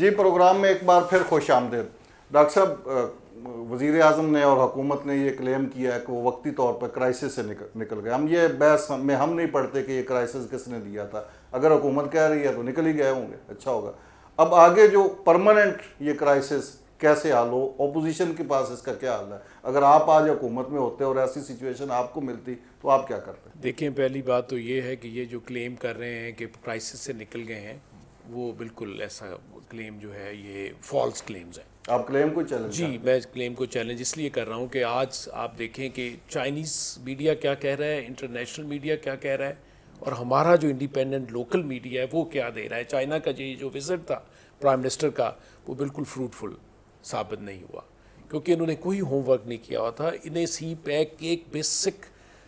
جی programme میں ایک بار پھر خوش آمدید. ڈاکٹر صاحب وزیر اعظم نے اور حکومت نے یہ کلیم کیا ہے کہ وہ وقتی طور پر کرائسس سے نکل گئے. ہم یہ بحث میں ہم نہیں پڑھتے کہ یہ کرائسس کس نے دیا تھا. اگر حکومت کہہ رہی ہے تو نکل ہی گئے ہوں گے, اچھا ہوگا. اب آگے جو پرماننٹ یہ کرائسس کیسے حل ہو, اپوزیشن کے پاس اس کا کیا حل ہے؟ اگر آپ آج حکومت میں ہوتے اور ایسی سچویشن آپ کو ملتی تو آپ کیا کرتے؟ دیکھیں, پہلی بات تو یہ ہے کہ یہ جو کلیم کر رہے ہیں کہ کرائسس سے نکل گئے ہیں, وہ بالکل ایسا کلیم جو ہے یہ فالس کلیمز ہیں. آپ کلیم کو چیلنج؟ جی, میں کلیم کو چیلنج اس لیے کر رہا ہوں کہ آج آپ دیکھیں کہ چائنیز میڈیا کیا کہہ رہا ہے, انٹرنیشنل میڈیا کیا کہہ رہا ہے, اور ہمارا جو انڈیپینڈنٹ لوکل میڈیا ہے وہ کیا دے رہا ہے. چائنا کا جو وزٹ تھا پرائم منسٹر کا, وہ بالکل فروٹفل ثابت نہیں ہوا, کیونکہ انہوں نے کوئی ہوم ورک نہیں کیا ہوا تھا. انہیں سی پیک کے ایک بیسک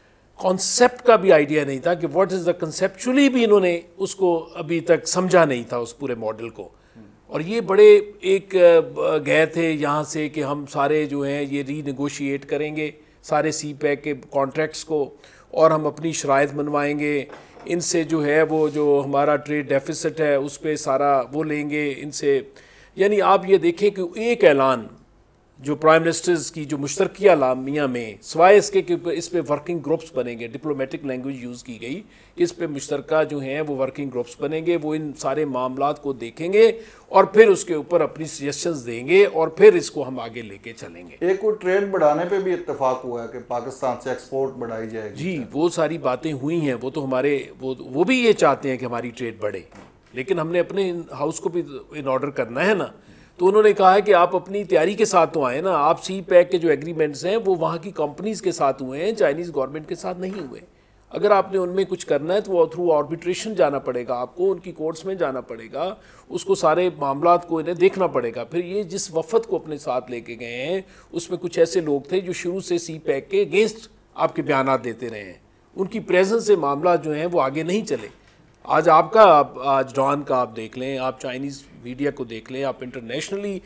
کانسیپٹ کا بھی آئیڈیا نہیں تھا کہ واٹ از دا کنسیپچولی بھی انہوں نے اس کو ابھی تک سمجھا نہیں تھا اس پورے ماڈل کو. اور یہ بڑے ایک گئے تھے یہاں سے کہ ہم سارے جو ہیں یہ ری نیگوشیٹ کریں گے سارے سی پیک کے کانٹریکٹس کو, اور ہم اپنی شرائط منوائیں گے ان سے, جو ہے وہ جو ہمارا ٹریڈ ڈیفیسٹ ہے اس پہ سارا وہ لیں گے ان سے. یعنی آپ یہ دیکھیں کہ ایک اعلان جو پرائم منسٹرز کی جو مشترکہ اعلامیہ میں, سوائے اس کے کہ اس پہ ورکنگ گروپس بنیں گے, ڈپلومیٹک لینگویج یوز کی گئی, اس پہ مشترکہ جو ہیں وہ ورکنگ گروپس بنیں گے, وہ ان سارے معاملات کو دیکھیں گے اور پھر اس کے اوپر اپنی سجیشنز دیں گے اور پھر اس کو ہم آگے لے کے چلیں گے. ایک وہ ٹریڈ بڑھانے پہ بھی اتفاق ہوا ہے کہ پاکستان سے ایکسپورٹ بڑھائی جائے گی. جی, وہ ساری باتیں ہوئی ہیں, وہ تو ہمارے وہ بھی یہ چاہتے ہیں کہ ہماری ٹریڈ بڑھے, لیکن ہم نے اپنے ہاؤس کو بھی ان آرڈر کرنا ہے نا. تو انہوں نے کہا ہے کہ آپ اپنی تیاری کے ساتھ تو آئیں نا, آپ سی پیک کے جو ایگریمنٹس ہیں وہ وہاں کی کمپنیز کے ساتھ ہوئے ہیں, چائنیز گورنمنٹ کے ساتھ نہیں ہوئے. اگر آپ نے ان میں کچھ کرنا ہے تو وہ تھرو آربیٹریشن جانا پڑے گا, آپ کو ان کی کورٹس میں جانا پڑے گا, اس کو سارے معاملات کو انہیں دیکھنا پڑے گا. پھر یہ جس وفد کو اپنے ساتھ لے کے گئے ہیں اس میں کچھ ایسے لوگ تھے جو شروع سے سی پیک کے اگینسٹ آپ کے بیانات دیتے رہے ہیں, ان کی پریزنس سے معاملات جو ہیں وہ آگے نہیں چلے. آج آپ کا آج ڈان کا آپ دیکھ لیں, آپ چائنیز میڈیا کو دیکھ لیں, آپ انٹرنیشنلی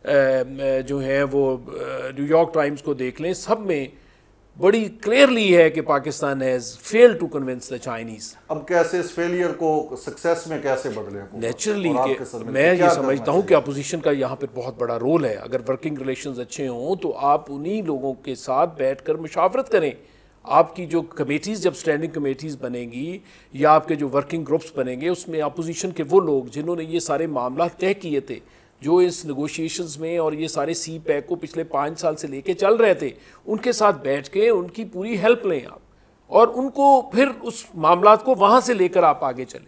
جو ہیں وہ نیو یارک ٹائمز کو دیکھ لیں, سب میں بڑی کلیئرلی ہے کہ Pakistan has fail to convince the Chinese. اب کیسے اس فیلئر کو سکسیس میں کیسے بدلے؟ نیچرلی میں یہ سمجھتا ہوں کہ اپوزیشن کا یہاں پہ بہت بڑا رول ہے. اگر ورکنگ ریلیشنز اچھے ہوں تو آپ انہی لوگوں کے ساتھ بیٹھ کر مشاورت کریں. آپ کی جو کمیٹیز جب سٹینڈنگ کمیٹیز بنیں گی یا آپ کے جو ورکنگ گروپس بنیں گے, اس میں اپوزیشن کے وہ لوگ جنہوں نے یہ سارے معاملات طے کیے تھے, جو اس نیگوشیشنز میں اور یہ سارے سی پیک کو پچھلے 5 سال سے لے کے چل رہے تھے, ان کے ساتھ بیٹھ کے ان کی پوری ہیلپ لیں آپ, اور ان کو پھر اس معاملات کو وہاں سے لے کر آپ آگے چلیں.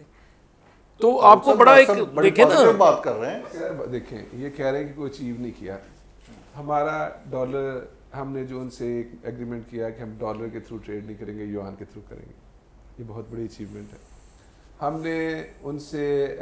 تو آپ کو بڑا ایک دیکھیں نا, بات کر رہے ہیں, دیکھیں یہ کہہ رہے ہیں کہ کوئی اچیو نہیں کیا. ہمارا ڈالر, ہم نے جو ان سے ایک ایگریمنٹ کیا کہ ہم ڈالر کے تھرو ٹریڈ نہیں کریں گے, یوان کے تھرو کریں گے, یہ بہت بڑی اچیومنٹ ہے. ہم نے ان سے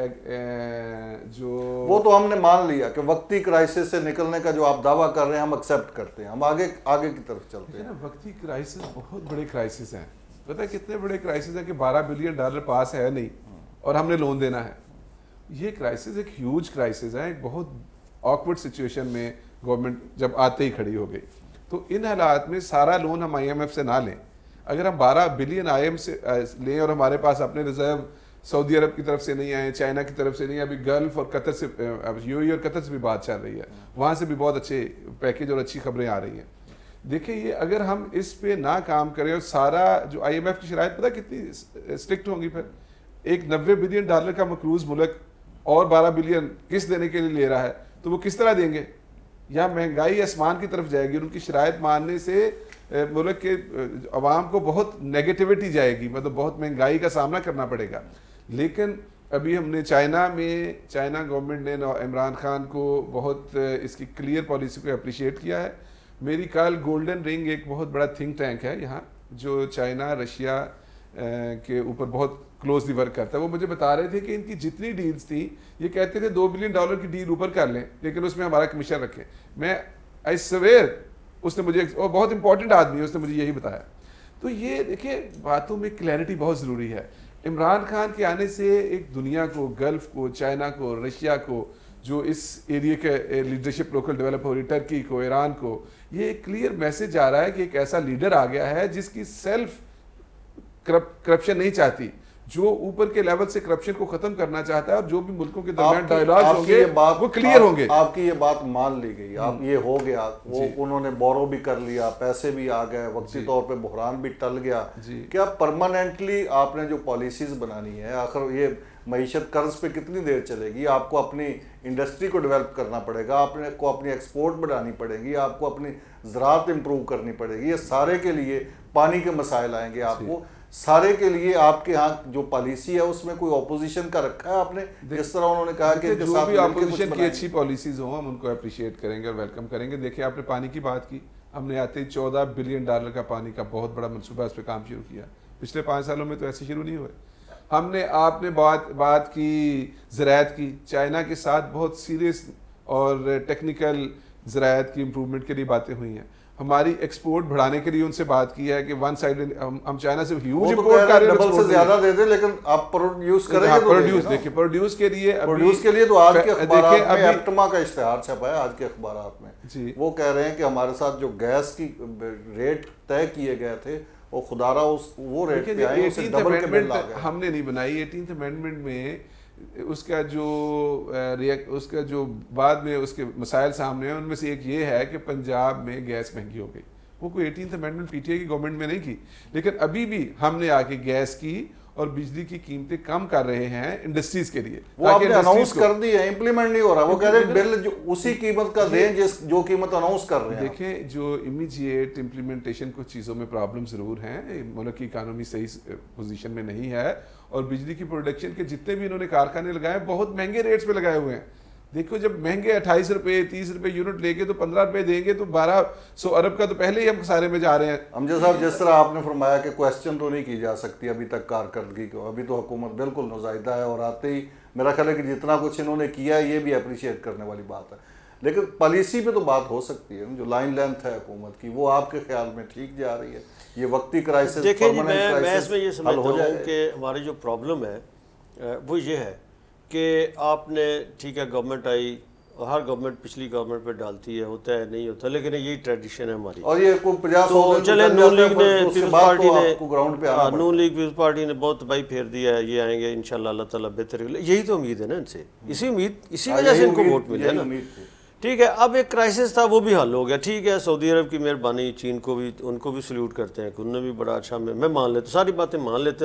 جو وہ تو ہم نے مان لیا کہ وقتی کرائسس سے نکلنے کا جو آپ دعویٰ کر رہے ہیں ہم ایکسیپٹ کرتے ہیں, ہم آگے کی طرف چلتے ہیں. وقتی کرائسس بہت بڑے کرائسس ہیں. پتہ ہے کتنے بڑے کرائسس ہیں کہ $12 بلین پاس ہے نہیں اور ہم نے لون دینا ہے. یہ کرائسس ایک ہیوج کرائسس ہے, ایک بہت آکورڈ سچویشن میں گورنمنٹ جب آتے ہی کھڑی ہو گئی. تو ان حالات میں سارا لون ہم IMF سے نہ لیں. اگر ہم 12 بلین IMF سے لیں اور ہمارے پاس اپنے ریزرو سعودی عرب کی طرف سے نہیں آئے, چائنا کی طرف سے نہیں, ابھی گلف اور قطر سے, UAE اور قطر سے بھی بات چل رہی ہے, وہاں سے بھی بہت اچھے پیکیج اور اچھی خبریں آ رہی ہیں. دیکھیں یہ اگر ہم اس پہ نہ کام کریں اور سارا جو IMF کی شرائط پتہ کتنی اسٹرکٹ ہوں گی, پھر ایک $90 بلین کا مقروض ملک اور 12 بلین قسط دینے کے لیے لے رہا ہے, تو وہ کس طرح دیں گے؟ یا مہنگائی آسمان کی طرف جائے گی, ان کی شرائط ماننے سے ملک کے عوام کو بہت نیگیٹیوٹی جائے گی, مطلب بہت مہنگائی کا سامنا کرنا پڑے گا. لیکن ابھی ہم نے چائنا گورنمنٹ نے عمران خان کو بہت اس کی کلیئر پالیسی کو اپریشیٹ کیا ہے. میری کل گولڈن رنگ ایک بہت بڑا تھنک ٹینک ہے یہاں جو چائنا رشیا کے اوپر بہت کلوزلی ورک کرتا ہے, وہ مجھے بتا رہے تھے کہ ان کی جتنی ڈیلز تھیں یہ کہتے تھے $2 بلین کی ڈیل اوپر کر لیں لیکن اس میں ہمارا کمیشن رکھیں. میں آئی سویئر, اس نے مجھے, اور بہت امپورٹنٹ آدمی ہے, اس نے مجھے یہی بتایا. تو یہ دیکھیں باتوں میں کلیئرٹی بہت ضروری ہے. عمران خان کے آنے سے ایک دنیا کو, گلف کو, چائنا کو, رشیا کو, جو اس ایریا کے لیڈرشپ لوکل ڈیولپ ہو رہی, ٹرکی کو, ایران کو, یہ ایک کلیئر میسج آ رہا ہے کہ ایک ایسا لیڈر آ گیا ہے جس کی سیلف کرپشن نہیں چاہتی, جو اوپر کے لیول سے کرپشن کو ختم کرنا چاہتا ہے اور جو بھی ملکوں کے درمیان ڈائیلاگ ہوں گے وہ کلیئر ہوں گے. آپ کی یہ بات مان لی گئی, آپ یہ ہو گیا, وہ انہوں نے بورو بھی کر لیا, پیسے بھی آ گئے, وقتی طور پہ بحران بھی ٹل گیا. کیا پرماننٹلی آپ نے جو پالیسیز بنانی ہے, آخر یہ معیشت قرض پہ کتنی دیر چلے گی؟ آپ کو اپنی انڈسٹری کو ڈیولپ کرنا پڑے گا, آپ کو اپنی ایکسپورٹ بڑھانی پڑے گی, آپ کو اپنی زراعت امپروو کرنی پڑے گی. یہ سارے کے لیے پانی کے مسائل آئیں گے آپ کو, سارے کے لیے آپ کے ہاں جو پالیسی ہے اس میں کوئی اپوزیشن کا رکھا ہے آپ نے؟ جس طرح انہوں نے کہا کہ جو بھی اپوزیشن کی اچھی پالیسیز ہوں ہم ان کو اپریشیٹ کریں گے اور ویلکم کریں گے. دیکھیں آپ نے پانی کی بات کی, ہم نے آتے ہی $14 بلین کا پانی کا بہت بڑا منصوبہ اس پہ کام شروع کیا. پچھلے 5 سالوں میں تو ایسے شروع نہیں ہوئے. ہم نے آپ نے بات کی زراعت کی, چائنا کے ساتھ بہت سیریس اور ٹیکنیکل زراعت کی امپروومنٹ کے لیے باتیں ہوئی ہیں. ہماری ایکسپورٹ بڑھانے کے لیے ان سے بات کی ہے کہ ون سائڈ ہم چائنا سے ہیوج امپورٹ کر رہے ہیں, ڈبل سے زیادہ دے دیں لیکن آپ پروڈیوس کریں گے. پروڈیوس دیکھیں, پروڈیوس کے لیے تو آج کے اخبارات میں ایپٹما کا اشتہار چھپا ہے, آج کے اخبارات میں وہ کہہ رہے ہیں کہ ہمارے ساتھ جو گیس کی ریٹ طے کیے گئے تھے وہ خدارہ وہ ریٹ پہ آئے, اسے ڈبل کے بل آ گئے. ہم نے نہیں بنائی 18th امینڈمنٹ میں اس کا جو بعد میں اس کے مسائل سامنے ہیں ان میں سے ایک یہ ہے کہ پنجاب میں گیس مہنگی ہو گئی. وہ کوئی 18th amendment P T I کی گورنمنٹ میں نہیں کی, لیکن ابھی بھی ہم نے آ کے گیس کی اور بجلی کی قیمتیں کم کر رہے ہیں انڈسٹریز کے لیے. وہ آپ نے اناؤنس کر دی ہے, امپلیمنٹ نہیں ہو رہا. وہ کہہ رہے ہیں بل جو اسی قیمت کا دیں جو قیمت اناؤنس کر رہے ہیں. دیکھیں جو امیجیٹ امپلیمنٹیشن کچھ چیزوں میں پرابلم ضرور ہیں, ملک کی اکانومی صحیح پوزیشن میں نہیں ہے, اور بجلی کی پروڈکشن کے جتنے بھی انہوں نے کارخانے لگائے بہت مہنگے ریٹس پہ لگائے ہوئے ہیں. دیکھو جب مہنگے 28 روپے 30 روپے یونٹ لے کے تو 15 روپے دیں گے تو 1200 ارب کا تو پہلے ہی ہم خسارے میں جا رہے ہیں. امجد صاحب جس طرح آپ نے فرمایا کہ کویسچن تو نہیں کی جا سکتی ابھی تک کارکردگی کو, ابھی تو حکومت بالکل نزائیدہ ہے اور آتے ہی میرا خیال ہے کہ جتنا کچھ انہوں نے کیا ہے یہ بھی اپریشیٹ کرنے والی بات ہے. لیکن پالیسی پہ تو بات ہو سکتی ہے, جو لائن لینتھ ہے حکومت کی وہ آپ کے خیال میں ٹھیک جا رہی ہے؟ یہ وقتی کرائسس دیکھیں جی, میں اس میں یہ سمجھتا ہوں کہ ہماری جو پرابلم ہے وہ یہ ہے کہ آپ نے ٹھیک ہے گورنمنٹ آئی, ہر گورنمنٹ پچھلی گورنمنٹ پہ ڈالتی ہے, ہوتا ہے نہیں ہوتا, لیکن یہی ٹریڈیشن ہے ہماری. اور یہ کوئی 50 تو چلے نون لیگ نے پیپلز پارٹی نے بہت تباہی پھیر دیا ہے, یہ آئیں گے انشاءاللہ اللہ تعالیٰ بہتر, یہی تو امید ہے نا ان سے, اسی وجہ سے ان کو ووٹ ملے نا. ٹھیک ہے, اب ایک کرائسس تھا وہ بھی حل ہو گیا. ٹھیک ہے, سعودی عرب کی مہربانی, چین کو بھی ان کو بھی سلیوٹ کرتے ہیں کہ انہوں نے بھی بڑا اچھا, میں مان لیتا ہوں, ساری باتیں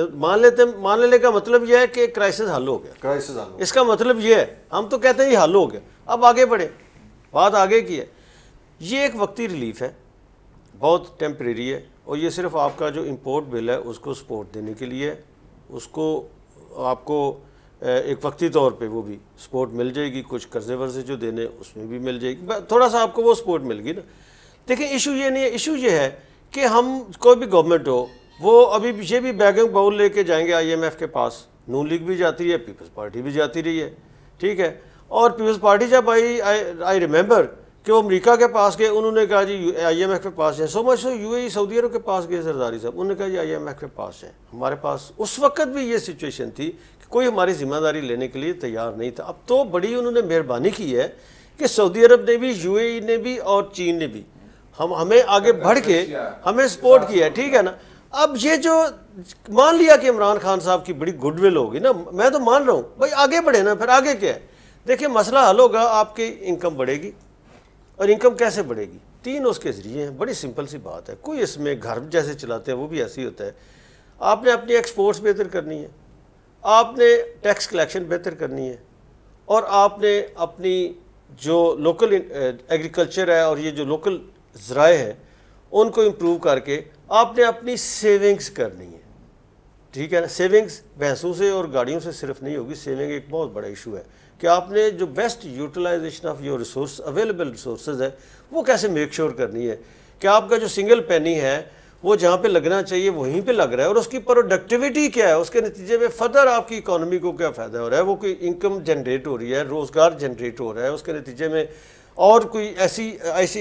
مان لینے کا مطلب یہ ہے کہ کرائسس حل ہو گیا. اس کا مطلب یہ ہے, ہم تو کہتے ہیں یہ حل ہو گیا, اب آگے بڑھے, بات آگے کی ہے. یہ ایک وقتی ریلیف ہے, بہت ٹیمپریری ہے, اور یہ صرف آپ کا جو امپورٹ بل ہے اس کو سپورٹ دینے کے لیے, اس کو آپ کو ایک وقتی طور پہ وہ بھی سپورٹ مل جائے گی, کچھ قرضے ورزے جو دینے اس میں بھی مل جائے گی, تھوڑا سا آپ کو وہ سپورٹ مل گی نا. دیکھیں ایشو یہ نہیں ہے, ایشو یہ ہے کہ ہم کوئی بھی گورنمنٹ ہو وہ ابھی یہ بھی بیگنگ باؤل لے کے جائیں گے IMF کے پاس. نون لیگ بھی جاتی ہے, پیپلز پارٹی بھی جاتی رہی ہے, ٹھیک ہے, اور پیپلز پارٹی جب آئی ریممبر کہ وہ امریکہ کے پاس گئے, انہوں نے کہا جی IMF کے پاس جائیں, سو مچ UAE سعودی عرب کے پاس گئے زرداری صاحب, انہوں نے کہا جی IMF کے پاس جائیں. ہمارے پاس اس وقت بھی یہ سچویشن تھی کہ کوئی ہماری ذمہ داری لینے کے لیے تیار نہیں تھا. اب تو بڑی انہوں نے مہربانی کی ہے کہ سعودی عرب نے بھی, UAE نے بھی اور چین نے بھی ہمیں آگے بڑھ کے ہمیں سپورٹ کیا ہے, ٹھیک ہے نا. اب یہ جو مان لیا کہ عمران خان صاحب کی بڑی گڈ ول ہوگی نا, میں تو مان رہا ہوں بھائی آگے بڑھے نا, پھر آگے کیا ہے. دیکھیں مسئلہ حل ہوگا, آپ کی انکم بڑھے گی, اور انکم کیسے بڑھے گی؟ 3 اس کے ذریعے ہیں, بڑی سمپل سی بات ہے. کوئی اس میں گھر جیسے چلاتے ہیں وہ بھی ایسے ہی ہوتا ہے. آپ نے اپنی ایکسپورٹس بہتر کرنی ہے, آپ نے ٹیکس کلیکشن بہتر کرنی ہے, اور آپ نے اپنی جو لوکل ایگریکلچر ہے اور یہ جو لوکل ذرائع ہیں ان کو امپروو کر کے آپ نے اپنی سیونگز کرنی ہے, ٹھیک ہے نا. سیونگز بھینسوں سے اور گاڑیوں سے صرف نہیں ہوگی, سیونگ ایک بہت بڑا ایشو ہے کہ آپ نے جو best utilization of your resource available resources ہے وہ کیسے میک شور کرنی ہے کہ آپ کا جو سنگل پینی ہے وہ جہاں پہ لگنا چاہیے وہیں پہ لگ رہا ہے, اور اس کی پروڈکٹیوٹی کیا ہے, اس کے نتیجے میں فردر آپ کی اکانومی کو کیا فائدہ ہو رہا ہے, وہ کوئی انکم جنریٹ ہو رہی ہے, روزگار جنریٹ ہو رہا ہے, اس کے نتیجے میں اور کوئی ایسی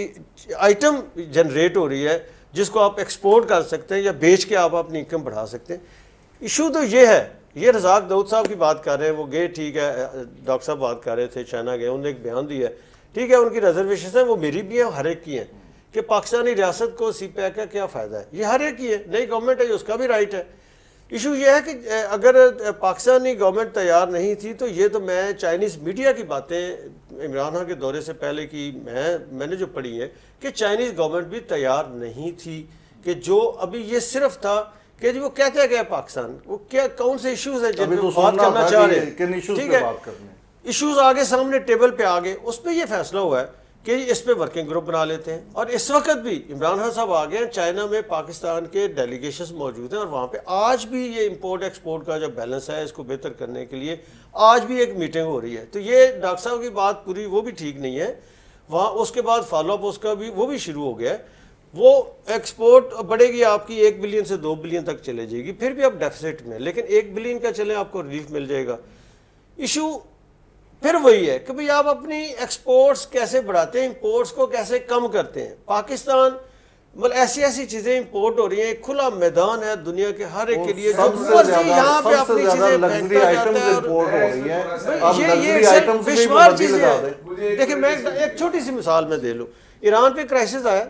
آئٹم جنریٹ ہو رہی ہے جس کو آپ ایکسپورٹ کر سکتے ہیں یا بیچ کے آپ اپنی انکم بڑھا سکتے ہیں. ایشو تو یہ ہے. یہ رزاق داؤد صاحب کی بات کر رہے ہیں, وہ گئے, ٹھیک ہے, ڈاکٹر صاحب بات کر رہے تھے, چائنا گئے, انہوں نے ایک بیان دیا ہے, ٹھیک ہے, ان کی ریزرویشنز ہیں, وہ میری بھی ہیں, ہر ایک کی ہیں, کہ پاکستانی ریاست کو سی پیک کا کیا فائدہ ہے, یہ ہر ایک کی ہے, نئی گورنمنٹ ہے اس کا بھی رائٹ ہے. ایشو یہ ہے کہ اگر پاکستانی گورنمنٹ تیار نہیں تھی تو یہ تو میں چائنیز میڈیا کی باتیں عمران خان کے دورے سے پہلے کی میں نے جو پڑھی ہے کہ چائنیز گورنمنٹ بھی تیار نہیں تھی کہ جو ابھی یہ صرف تھا کہ وہ کہتے گئے پاکستان وہ کیا کون سے ایشوز ہیں جن پہ بات کرنا چاہ رہے ہیں. ٹھیک ہے, ایشوز آگے سامنے ٹیبل پہ آگے, اس پہ یہ فیصلہ ہوا ہے کہ اس پہ ورکنگ گروپ بنا لیتے ہیں. اور اس وقت بھی عمران خان صاحب آگے ہیں, چائنا میں پاکستان کے ڈیلیگیشنز موجود ہیں اور وہاں پہ آج بھی یہ امپورٹ ایکسپورٹ کا جو بیلنس ہے اس کو بہتر کرنے کے لیے آج بھی ایک میٹنگ ہو رہی ہے. تو یہ ڈاکٹر صاحب کی بات پوری وہ بھی ٹھیک نہیں ہے. وہاں اس کے بعد فالو اپ اس کا بھی وہ بھی شروع ہو گیا ہے. وہ ایکسپورٹ بڑھے گی آپ کی 1 بلین سے 2 بلین تک چلے جائے گی, پھر بھی آپ ڈیفیسٹ میں, لیکن 1 بلین کا چلیں آپ کو ریلیف مل جائے گا. ایشو پھر وہی ہے کہ بھئی آپ اپنی ایکسپورٹس کیسے بڑھاتے ہیں, امپورٹس کو کیسے کم کرتے ہیں. پاکستان مطلب ایسی چیزیں امپورٹ ہو رہی ہیں, کھلا میدان ہے دنیا کے ہر ایک کے لیے, جو مرضی یہاں پہ اپنی چیزیں پھینکتا جاتا ہے. یہ بے شمار چیزیں ہیں. دیکھیں میں ایک چھوٹی سی مثال میں دے لوں, ایران پہ کرائسس آیا.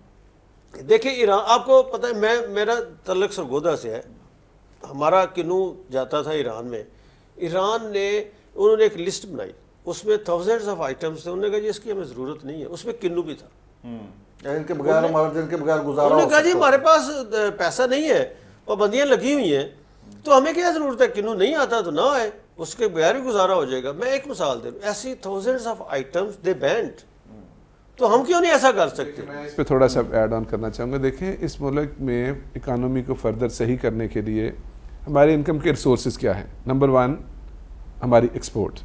دیکھیں ایران, آپ کو پتہ ہے میرا تعلق سرگودا سے ہے, ہمارا کنو جاتا تھا ایران میں. ایران نے انہوں نے ایک لسٹ بنائی, اس میں تھاؤزنڈز آف آئٹمس تھے. انہوں نے کہا جی اس کی ہمیں ضرورت نہیں ہے, اس میں کنو بھی تھا. ان کے بغیر گزارا. انہوں نے کہا جی ہمارے پاس پیسہ نہیں ہے, پابندیاں لگی ہوئی ہیں, تو ہمیں کیا ضرورت ہے, کنو نہیں آتا تو نہ آئے, اس کے بغیر بھی گزارا ہو جائے گا. میں ایک مثال دے رہا ہوں, ایسی thousands of items they banned, تو ہم کیوں نہیں ایسا کر سکتے. میں اس پہ تھوڑا سا ایڈ آن کرنا چاہوں گا. دیکھیں اس ملک میں اکانومی کو فردر صحیح کرنے کے لیے ہمارے انکم کے ریسورسز کیا ہیں. نمبر 1 ہماری ایکسپورٹ.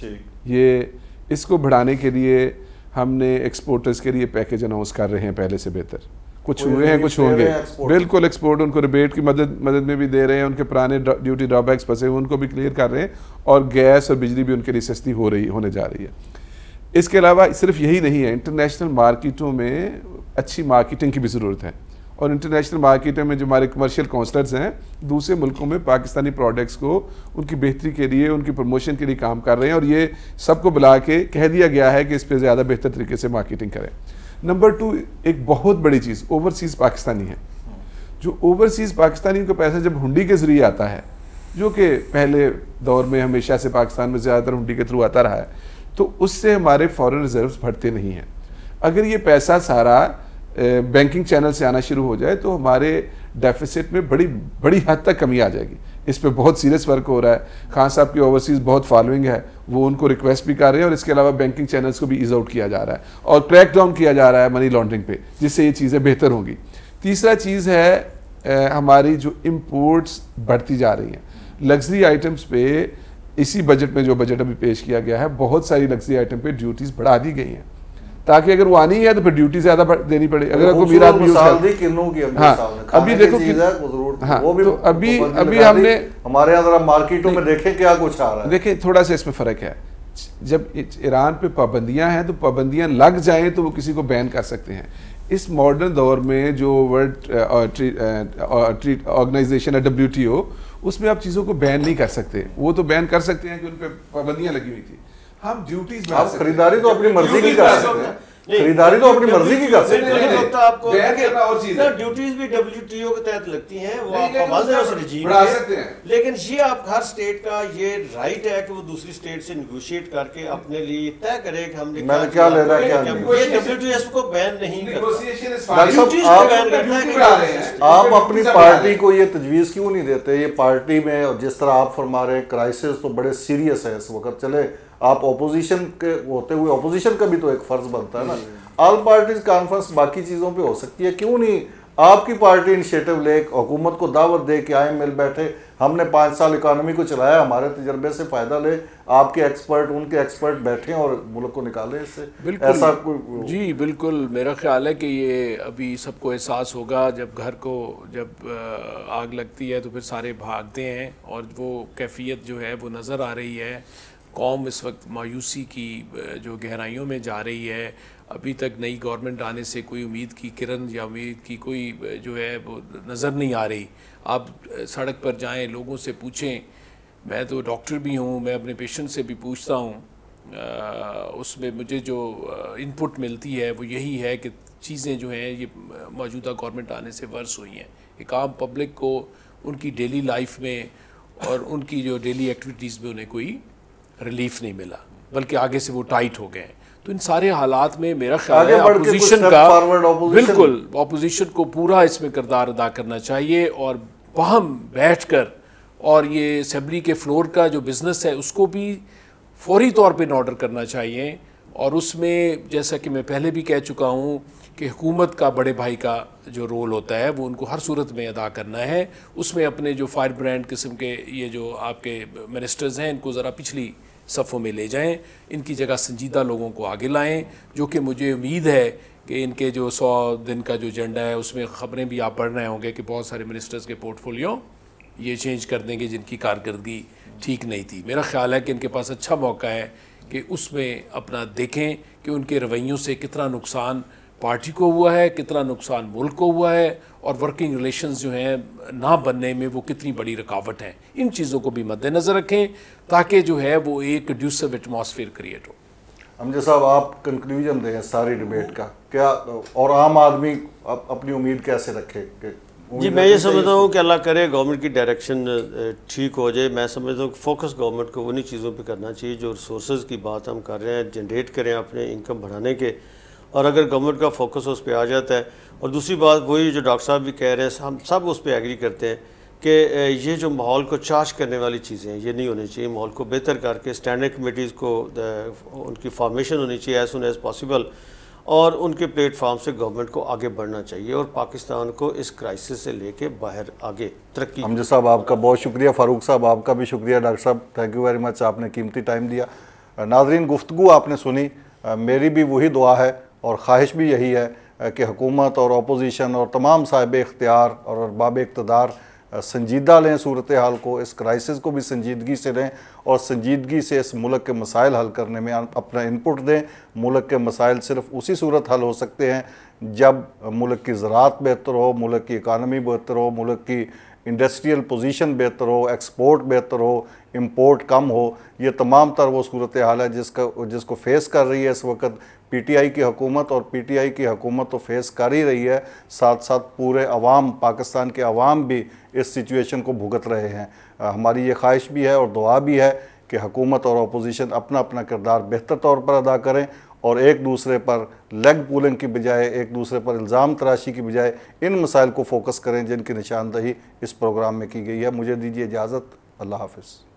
یہ اس کو بڑھانے کے لیے ہم نے ایکسپورٹرز کے لیے پیکیج اناؤنس کر رہے ہیں پہلے سے بہتر. کچھ ہوئے ہیں, کچھ ہوں گے. بالکل ایکسپورٹ ان کو ریبیٹ کی مدد میں بھی دے رہے ہیں, ان کے پرانے ڈیوٹی ڈرا بیکس پھنسے ہوئے ان کو بھی کلیئر کر رہے ہیں, اور گیس اور بجلی بھی ان کے لیے سستی ہونے جا رہی ہے. اس کے علاوہ صرف یہی نہیں ہے, انٹرنیشنل مارکیٹوں میں اچھی مارکیٹنگ کی بھی ضرورت ہے. اور انٹرنیشنل مارکیٹوں میں جو ہمارے کمرشل کونسلرز ہیں دوسرے ملکوں میں پاکستانی پروڈکٹس کو ان کی بہتری کے لیے, ان کی پروموشن کے لیے کام کر رہے ہیں, اور یہ سب کو بلا کے کہہ دیا گیا ہے کہ اس پہ زیادہ بہتر طریقے سے مارکیٹنگ کریں. نمبر 2 ایک بہت بڑی چیز اوورسیز پاکستانی ہے. جو اوورسیز پاکستانی کا پیسہ جب ہنڈی کے ذریعے آتا ہے, جو کہ پہلے دور میں ہمیشہ سے پاکستان میں زیادہ تر ہنڈی کے تھرو آتا رہا ہے, تو اس سے ہمارے فارن ریزروز بڑھتے نہیں ہیں. اگر یہ پیسہ سارا بینکنگ چینل سے آنا شروع ہو جائے تو ہمارے ڈیفیسٹ میں بڑی حد تک کمی آ جائے گی. اس پہ بہت سیریس ورک ہو رہا ہے. خان صاحب کی اوورسیز بہت فالوئنگ ہے, وہ ان کو ریکویسٹ بھی کر رہے ہیں, اور اس کے علاوہ بینکنگ چینلز کو بھی ایز آؤٹ کیا جا رہا ہے, اور کریک ڈاؤن کیا جا رہا ہے منی لانڈرنگ پہ, جس سے یہ چیزیں بہتر ہوں گی. تیسرا چیز ہے ہماری جو امپورٹس بڑھتی جا رہی ہیں. لگژری آئٹمس پہ اسی بجٹ میں جو بجٹ ابھی پیش کیا گیا ہے, بہت ساری لگژری آئٹم پہ ڈیوٹیز بڑھا دی گئی ہیں, تاکہ اگر وہ آنی ہے تو پھر ڈیوٹی زیادہ دینی پڑے. اگر کوئی میرا ابھی دیکھو, تو ابھی ہم نے ہمارے یہاں ذرا مارکیٹوں میں دیکھیں کیا کچھ آ رہا ہے. دیکھیں تھوڑا سا اس میں فرق ہے. جب ایران پہ پابندیاں ہیں تو پابندیاں لگ جائیں تو وہ کسی کو بین کر سکتے ہیں. اس ماڈرن دور میں جو ورلڈ آرگنائزیشن ہے WTO, اس میں آپ چیزوں کو بین نہیں کر سکتے. وہ تو بین کر سکتے ہیں کہ ان پہ پابندیاں لگی ہوئی تھی. ہم ڈیوٹیز میں خریداری تو اپنی مرضی کی کر سکتے ہیں, خریداری تو اپنی مرضی کی کر سکتے ہیں. ڈیوٹیز بھی WTO کے تحت لگتی ہیں, وہ آپ بڑھا سکتے ہیں, لیکن یہ آپ ہر اسٹیٹ کا یہ رائٹ ہے کہ وہ دوسری اسٹیٹ سے نیگوشیٹ کر کے اپنے لیے طے کرے کہ ہم نے کیا لینا ہے کیا نہیں. یہ WTO کو بین نہیں کرتا. آپ اپنی پارٹی کو یہ تجویز کیوں نہیں دیتے؟ یہ پارٹی میں جس طرح آپ فرما رہے ہیں کرائسس تو بڑے سیریس ہے اس وقت. چلے آپ اپوزیشن کے ہوتے ہوئے اپوزیشن کا بھی تو ایک فرض بنتا ہے نا. آل پارٹیز کانفرنس باقی چیزوں پہ ہو سکتی ہے, کیوں نہیں آپ کی پارٹی انیشیٹو لے, حکومت کو دعوت دے کہ آئیں مل بیٹھے, ہم نے 5 سال اکانومی کو چلایا, ہمارے تجربے سے فائدہ لے, آپ کے ایکسپرٹ ان کے ایکسپرٹ بیٹھیں اور ملک کو نکالیں اس سے. ایسا کوئی جی بالکل میرا خیال ہے کہ یہ ابھی سب کو احساس ہوگا جب گھر کو جب آگ لگتی ہے تو پھر سارے بھاگتے ہیں, اور وہ کیفیت جو ہے وہ نظر آ رہی ہے. قوم اس وقت مایوسی کی جو گہرائیوں میں جا رہی ہے. ابھی تک نئی گورنمنٹ آنے سے کوئی امید کی کرن یا امید کی کوئی جو ہے وہ نظر نہیں آ رہی. آپ سڑک پر جائیں, لوگوں سے پوچھیں. میں تو ڈاکٹر بھی ہوں, میں اپنے پیشنٹ سے بھی پوچھتا ہوں, اس میں مجھے جو ان پٹ ملتی ہے وہ یہی ہے کہ چیزیں جو ہیں یہ موجودہ گورنمنٹ آنے سے ورس ہوئی ہیں. ایک عام پبلک کو ان کی ڈیلی لائف میں اور ان کی جو ڈیلی ایکٹیویٹیز میں انہیں کوئی ریلیف نہیں ملا، بلکہ آگے سے وہ ٹائٹ ہو گئے ہیں۔ تو ان سارے حالات میں میرا خیال ہے اپوزیشن کا بالکل اپوزیشن کو پورا اس میں کردار ادا کرنا چاہیے، اور باہم بیٹھ کر، اور یہ اسمبلی کے فلور کا جو بزنس ہے اس کو بھی فوری طور پہ آرڈر کرنا چاہیے، اور اس میں جیسا کہ میں پہلے بھی کہہ چکا ہوں کہ حکومت کا بڑے بھائی کا جو رول ہوتا ہے وہ ان کو ہر صورت میں ادا کرنا ہے۔ اس میں اپنے جو فائر برانڈ قسم کے یہ جو آپ کے منسٹرز ہیں ان کو ذرا پچھلی صفوں میں لے جائیں، ان کی جگہ سنجیدہ لوگوں کو آگے لائیں، جو کہ مجھے امید ہے کہ ان کے جو 100 دن کا جو ایجنڈا ہے اس میں خبریں بھی آپ پڑھ رہے ہوں گے کہ بہت سارے منسٹرز کے پورٹ فولیو یہ چینج کر دیں گے جن کی کارکردگی ٹھیک نہیں تھی۔ میرا خیال ہے کہ ان کے پاس اچھا موقع ہے کہ اس میں اپنا دیکھیں کہ ان کے رویوں سے کتنا نقصان پارٹی کو ہوا ہے، کتنا نقصان ملک کو ہوا ہے، اور ورکنگ ریلیشنز جو ہیں نہ بننے میں وہ کتنی بڑی رکاوٹ ہیں۔ ان چیزوں کو بھی مد نظر رکھیں تاکہ جو ہے وہ ایک کنڈیوسو ایٹماسفیئر کریٹ ہو۔ امجد صاحب آپ کنکلوژن دیں ساری ڈیبیٹ کا، کیا اور عام آدمی اپنی امید کیسے رکھے؟ جی میں یہ سمجھتا ہوں کہ اللہ کرے گورنمنٹ کی ڈائریکشن ٹھیک ہو جائے۔ میں سمجھتا ہوں کہ فوکس گورنمنٹ کو انہی چیزوں پہ کرنا چاہیے جو ریسورسز کی بات ہم کر رہے ہیں، جنریٹ کریں اپنے انکم بڑھانے کے، اور اگر گورنمنٹ کا فوکس اس پہ آ جاتا ہے۔ اور دوسری بات وہی جو ڈاکٹر صاحب بھی کہہ رہے ہیں، ہم سب اس پہ ایگری کرتے ہیں کہ یہ جو ماحول کو چارج کرنے والی چیزیں ہیں یہ نہیں ہونی چاہیے۔ ماحول کو بہتر کر کے اسٹینڈنگ کمیٹیز کو ان کی فارمیشن ہونی چاہیے ایز سون ایز پاسبل، اور ان کے پلیٹ فارم سے گورنمنٹ کو آگے بڑھنا چاہیے اور پاکستان کو اس کرائسس سے لے کے باہر آگے ترقی۔ امجد صاحب آپ کا بہت شکریہ، فاروق صاحب آپ کا بھی شکریہ، ڈاکٹر صاحب تھینک یو ویری مچ، آپ نے قیمتی ٹائم دیا۔ ناظرین گفتگو آپ نے سنی، میری بھی وہی دعا ہے اور خواہش بھی یہی ہے کہ حکومت اور اپوزیشن اور تمام صاحب اختیار اور ارباب اقتدار سنجیدہ لیں صورتحال کو، اس کرائسس کو بھی سنجیدگی سے لیں اور سنجیدگی سے اس ملک کے مسائل حل کرنے میں اپنا انپٹ دیں۔ ملک کے مسائل صرف اسی صورت حل ہو سکتے ہیں جب ملک کی زراعت بہتر ہو، ملک کی اکانومی بہتر ہو، ملک کی انڈسٹریل پوزیشن بہتر ہو، ایکسپورٹ بہتر ہو، امپورٹ کم ہو۔ یہ تمام تر وہ صورتحال ہے جس کو فیس کر رہی ہے اس وقت پی ٹی آئی کی حکومت، اور پی ٹی آئی کی حکومت تو فیس کر ہی رہی ہے، ساتھ ساتھ پورے عوام، پاکستان کے عوام بھی اس سچویشن کو بھگت رہے ہیں۔ ہماری یہ خواہش بھی ہے اور دعا بھی ہے کہ حکومت اور اپوزیشن اپنا اپنا کردار بہتر طور پر ادا کریں اور ایک دوسرے پر لیگ پولنگ کی بجائے، ایک دوسرے پر الزام تراشی کی بجائے ان مسائل کو فوکس کریں جن کی نشاندہی اس پروگرام میں کی گئی ہے۔ مجھے دیجیے اجازت، اللہ حافظ۔